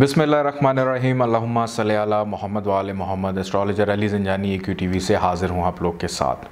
बिस्मिल्लाहिर्रहमानिर्रहीम अल्लाहुम्मा सल्ली अला मोहम्मद व आले मोहम्मद। एस्ट्रोलॉजर अली ज़ंजानी EQTV से हाज़िर हूँ आप लोग के साथ।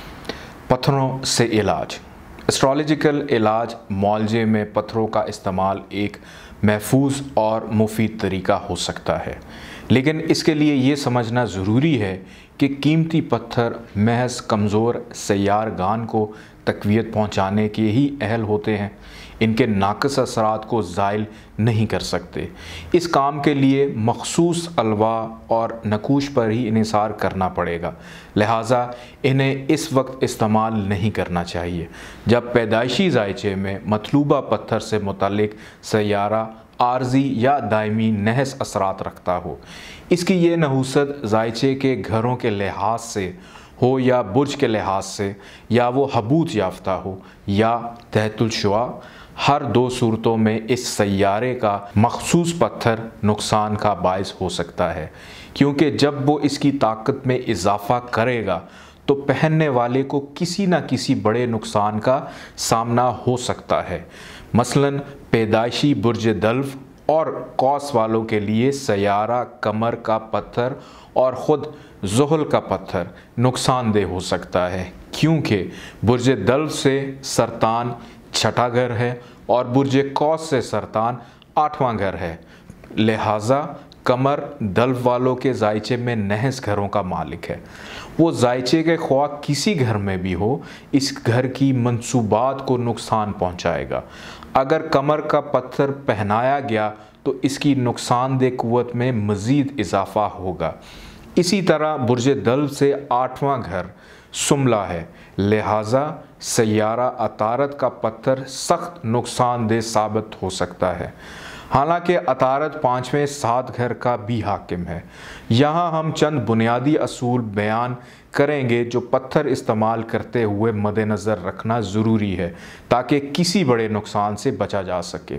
पत्थरों से इलाज, एस्ट्रोलॉजिकल इलाज मुआलजे में पत्थरों का इस्तेमाल एक महफूज और मुफीद तरीका हो सकता है, लेकिन इसके लिए ये समझना ज़रूरी है कि कीमती पत्थर महज कमज़ोर सैयारगान को तक़वियत पहुँचाने के ही अहल होते हैं। इनके नाक़िस असरात को ज़ाइल नहीं कर सकते। इस काम के लिए मखसूस अलवा और नकूश पर ही इन्हिसार करना पड़ेगा, लिहाजा इन्हें इस वक्त इस्तेमाल नहीं करना चाहिए जब पैदाइशी ज़ायचे में मतलूबा पत्थर से मुतल्लिक सैयारा आर्जी या दायमी नहस असरात रखता हो। इसकी ये नहूसत ज़ायचे के घरों के लिहाज से हो या बुर्ज के लिहाज से, या वो हबूत याफ्ता हो या तहतुल शुआ, हर दो सूरतों में इस सैयारे का मखसूस पत्थर नुकसान का बायस हो सकता है, क्योंकि जब वो इसकी ताकत में इजाफ़ा करेगा तो पहनने वाले को किसी न किसी बड़े नुकसान का सामना हो सकता है। मसलन पैदाइशी बुर्ज दल्फ और कौस वालों के लिए सैयारा कमर का पत्थर और ख़ुद ज़ुहल का पत्थर नुकसानदेह हो सकता है, क्योंकि बुर्ज दल्फ से सरतान छठा घर है और बुर्ज कौस से सरतान आठवां घर है। लिहाजा कमर दल्फ वालों के ज़ायचे में नहस घरों का मालिक है। वो ज़ायचे के ख्वाह किसी घर में भी हो, इस घर की मंसूबात को नुकसान पहुंचाएगा। अगर कमर का पत्थर पहनाया गया तो इसकी नुकसानदेह क़ुव्वत में मज़ीद इजाफ़ा होगा। इसी तरह बुर्ज दल्फ से आठवां घर सुमला है, लिहाजा सैयारा अतारत का पत्थर सख्त नुकसानदेह साबित हो सकता है। हालांकि अतारत पाँचवें सात घर का भी हाकिम है। यहाँ हम चंद बुनियादी असूल बयान करेंगे जो पत्थर इस्तेमाल करते हुए मद्देनज़र रखना ज़रूरी है, ताकि किसी बड़े नुकसान से बचा जा सके।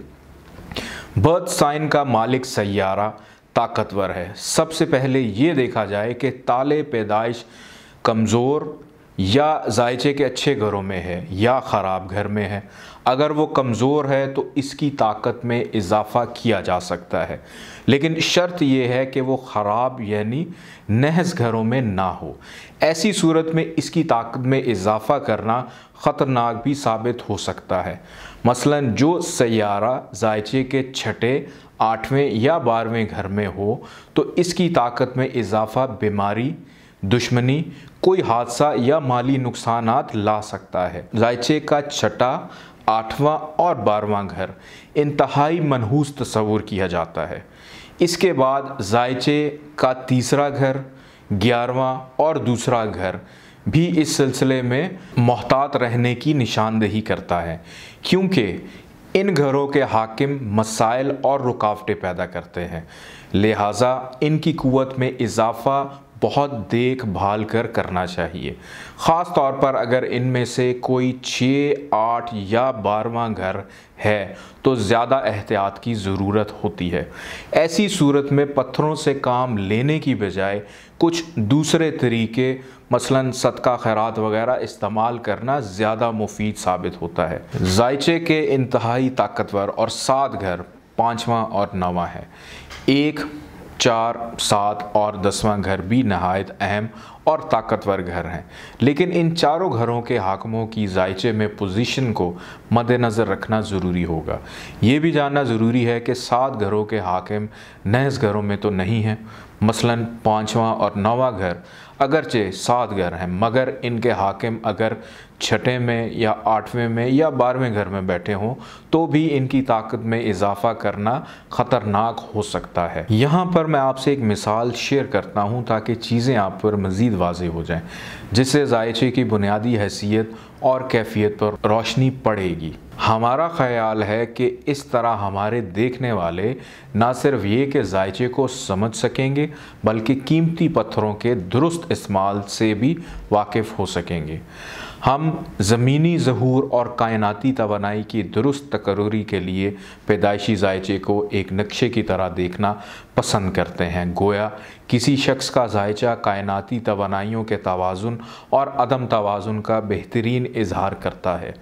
बर्थ साइन का मालिक सैयारा ताकतवर है। सबसे पहले ये देखा जाए कि ताले पैदाइश कमज़ोर या ज़ायचे के अच्छे घरों में है या ख़राब घर में है। अगर वो कमज़ोर है तो इसकी ताकत में इजाफ़ा किया जा सकता है, लेकिन शर्त यह है कि वो ख़राब यानी नहस घरों में ना हो। ऐसी सूरत में इसकी ताकत में इजाफ़ा करना ख़तरनाक भी साबित हो सकता है। मसलन जो सैयारा ज़ायचे के छठे, आठवें या 12वें घर में हो तो इसकी ताकत में इजाफ़ा बीमारी, दुश्मनी, कोई हादसा या माली नुकसानात ला सकता है। ज़ायचे का छठा, आठवां और 12वां घर इंतहाई मनहूस तस्वुर किया जाता है। इसके बाद ज़ायचे का तीसरा घर, 11वां और दूसरा घर भी इस सिलसिले में मोहतात रहने की निशानदेही करता है, क्योंकि इन घरों के हाकिम मसाइल और रुकावटें पैदा करते हैं। लिहाजा इनकी क़ुव्वत में इजाफ़ा बहुत देखभाल कर करना चाहिए, ख़ास तौर पर अगर इनमें से कोई 6, 8 या 12वां घर है तो ज़्यादा एहतियात की ज़रूरत होती है। ऐसी सूरत में पत्थरों से काम लेने की बजाय कुछ दूसरे तरीके मसलन सदका खैरात वगैरह इस्तेमाल करना ज़्यादा मुफीद साबित होता है। ज़ायचे के इंतहाई ताकतवर और 7 घर 5वां और 9वां है। 1, 4, 7 और 10वां घर भी नहायत अहम और ताकतवर घर हैं, लेकिन इन चारों घरों के हाकिमों की ज़ायचे में पोजीशन को मद्देनज़र रखना ज़रूरी होगा। ये भी जानना ज़रूरी है कि 7 घरों के हाकिम नहस घरों में तो नहीं हैं। मसलन 5वां और 9वां घर अगरचे 7 घर हैं, मगर इनके हाकिम अगर छठे में या 8वें में या 12वें घर में बैठे हों तो भी इनकी ताकत में इजाफ़ा करना ख़तरनाक हो सकता है। यहाँ पर मैं आपसे एक मिसाल शेयर करता हूँ ताकि चीज़ें आप पर मज़ीद वाज़ेह हो जाएं, जिससे ज़ायचे की बुनियादी हैसियत और कैफियत पर रोशनी पड़ेगी। हमारा ख़याल है कि इस तरह हमारे देखने वाले ना सिर्फ ये कि ज़ायचे को समझ सकेंगे, बल्कि कीमती पत्थरों के दुरुस्त इस्तेमाल से भी वाकिफ़ हो सकेंगे। हम ज़मीनी ज़हूर और कायनाती तवानाई की दुरुस्त तकर्रुरी के लिए पैदाइशी ज़ायचे को एक नक्शे की तरह देखना पसंद करते हैं, गोया किसी शख्स का ज़ायचा कायनाती तवानाइयों के तवाज़ुन और अदम तवाज़ुन का बेहतरीन इजहार करता है।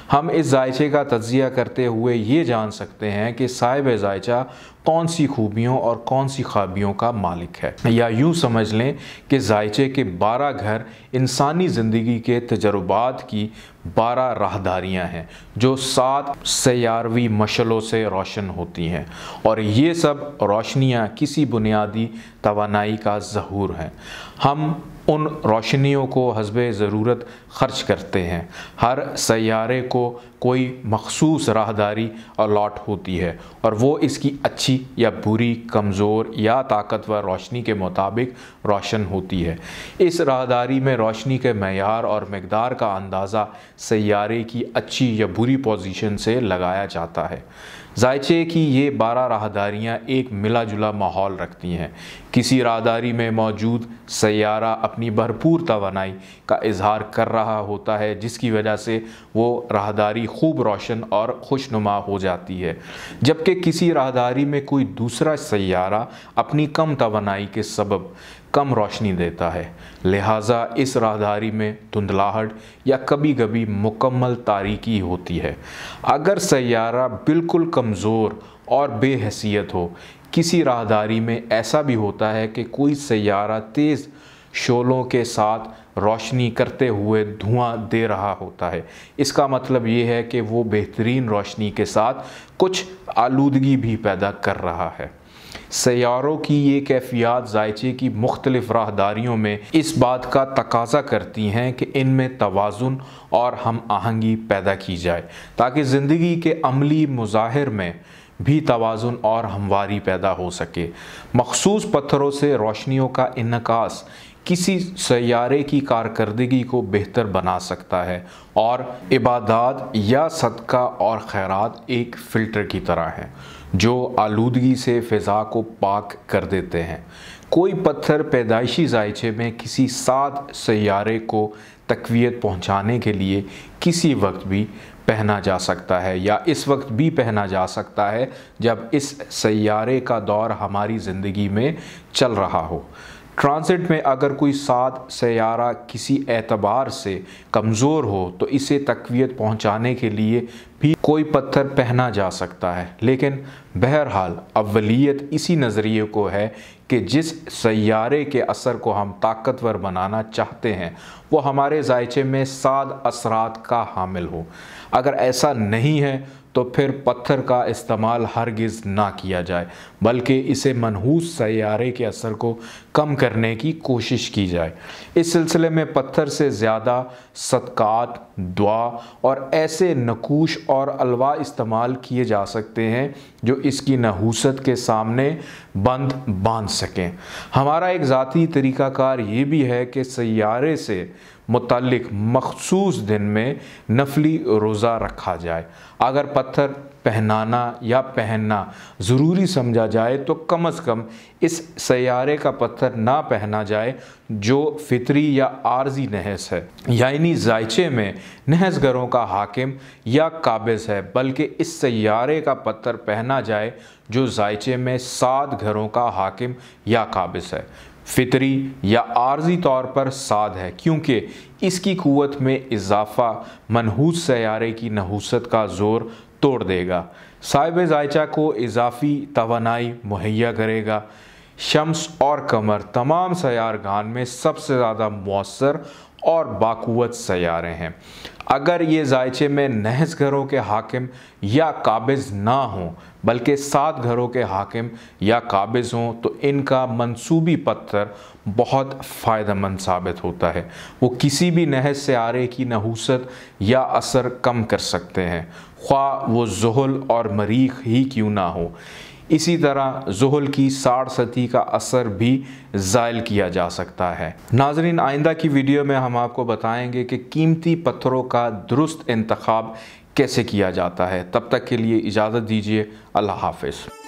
हम इस जायचे का तज्जिया करते हुए ये जान सकते हैं कि साहिब जायचा कौन सी खूबियों और कौन सी ख़ाबियों का मालिक है। या यूँ समझ लें कि जायचे के 12 घर इंसानी ज़िंदगी के तजुर्बात की 12 राहदारियाँ हैं जो 7 सैयारवी मशलों से रोशन होती हैं, और ये सब रोशनियाँ किसी बुनियादी तवानाई का ज़हूर हैं। हम उन रोशनियों को हस्बे ज़रूरत ख़र्च करते हैं। हर सैयारे को कोई मखसूस राहदारी अलॉट होती है और वो इसकी अच्छी या बुरी, कमज़ोर या ताकतवर रोशनी के मुताबिक रोशन होती है। इस राहदारी में रोशनी के मेयार और मकदार का अंदाज़ा सैयारे की अच्छी या बुरी पोजीशन से लगाया जाता है। जायचे की ये 12 राहदारियाँ एक मिला जुला माहौल रखती हैं। किसी राहदारी में मौजूद सैयारा अपनी भरपूर तवानाई का इजहार कर रहा होता है, जिसकी वजह से वो राहदारी खूब रोशन और खुशनुमा हो जाती है, जबकि किसी राहदारी में कोई दूसरा सैयारा अपनी कम तवानाई के सबब कम रोशनी देता है। लिहाजा इस राहदारी में धुंधलाहट या कभी कभी मुकम्मल तारीकी होती है। अगर सैयारा बिल्कुल कमज़ोर और बेहैसियत हो, किसी राहदारी में ऐसा भी होता है कि कोई सैयारा तेज़ शोलों के साथ रोशनी करते हुए धुआं दे रहा होता है। इसका मतलब ये है कि वो बेहतरीन रोशनी के साथ कुछ आलूदगी भी पैदा कर रहा है। सैयारों की ये कैफियत जायचे की मुख्तलिफ राहदारियों में इस बात का तकाजा करती हैं कि इनमें तवाज़ुन और हम आहंगी पैदा की जाए, ताकि ज़िंदगी के अमली मुज़ाहिर में भी तवाज़ुन और हमवारी पैदा हो सके। मखसूस पत्थरों से रोशनियों का इन्कास किसी सैयारे की कारकर्दगी को बेहतर बना सकता है, और इबादत या सदका और खैरात एक फ़िल्टर की तरह हैं जो आलूदगी से फ़िज़ा को पाक कर देते हैं। कोई पत्थर पैदाइशी जायचे में किसी 7 सैयारे को तक़वियत पहुँचाने के लिए किसी वक्त भी पहना जा सकता है, या इस वक्त भी पहना जा सकता है जब इस सैयारे का दौर हमारी ज़िंदगी में चल रहा हो। ट्रांजिट में अगर कोई 7 सैयारा किसी एतबार से कमज़ोर हो तो इसे तक़वियत पहुँचाने के लिए भी कोई पत्थर पहना जा सकता है, लेकिन बहरहाल अव्वलियत इसी नज़रिए को है कि जिस सैयारे के असर को हम ताकतवर बनाना चाहते हैं वो हमारे जायचे में 7 असरात का हामिल हो। अगर ऐसा नहीं है तो फिर पत्थर का इस्तेमाल हरगिज़ ना किया जाए, बल्कि इसे मनहूस सैयारे के असर को कम करने की कोशिश की जाए। इस सिलसिले में पत्थर से ज़्यादा सदक़ात, दुआ और ऐसे नकूश और अलवा इस्तेमाल किए जा सकते हैं जो इसकी नहूसत के सामने बंद बांध सकें। हमारा एक ज़ाती तरीक़ाकार ये भी है कि सैयारे से मुताल्लिक़ मखसूस दिन में नफली रोज़ा रखा जाए। अगर पत्थर पहनाना या पहनना ज़रूरी समझा जाए तो कम अज़ कम इस सैयारे का पत्थर ना पहना जाए जो फितरी या आर्जी नहस है, यानी जायचे में नहसगरों का हाकिम या काबिज़ है, बल्कि इस सैयारे का पत्थर पहना जाए जो जायचे में 7 घरों का हाकिम या काबिज़ है। फितरी या आर्जी तौर पर साद है क्योंकि इसकी कुव्वत में इजाफ़ा मनहूस सैयारे की नहूसत का ज़ोर तोड़ देगा, साहिब जायचा को इजाफ़ी तवानाई मुहैया करेगा। शम्स और कमर तमाम सैयारगान में सबसे ज़्यादा मौसर और बाकुवत सैयारे हैं। अगर ये जायचे में नहस घरों के हाकिम या काबिज़ ना हों बल्कि 7 घरों के हाकिम या काबिज़ हों तो इनका मंसूबी पत्थर बहुत फ़ायदेमंद साबित होता है। वो किसी भी नहस सैयारे की नहूसत या असर कम कर सकते हैं, ख्वाह वो ज़ुहल और मरीख ही क्यों ना हो। इसी तरह ज़ुहल की 60 सती का असर भी ज़ायल किया जा सकता है। नाज़रीन, आइंदा की वीडियो में हम आपको बताएंगे कि कीमती पत्थरों का दुरुस्त इंतखाब कैसे किया जाता है। तब तक के लिए इजाज़त दीजिए। अल्लाह हाफ़िज़।